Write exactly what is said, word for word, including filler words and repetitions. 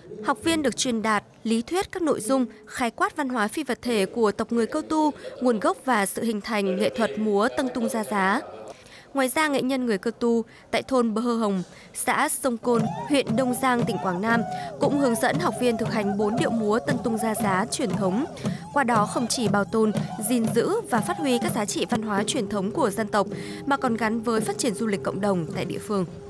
Học viên được truyền đạt lý thuyết các nội dung khái quát văn hóa phi vật thể của tộc người Cơ Tu, nguồn gốc và sự hình thành nghệ thuật múa Tâng Tung Gia Giá. Ngoài ra, nghệ nhân người Cơ Tu tại thôn Bơ Hơ Hồng, xã Sông Côn, huyện Đông Giang, tỉnh Quảng Nam cũng hướng dẫn học viên thực hành bốn điệu múa Tâng Tung Gia Giá truyền thống. Qua đó không chỉ bảo tồn, gìn giữ và phát huy các giá trị văn hóa truyền thống của dân tộc, mà còn gắn với phát triển du lịch cộng đồng tại địa phương.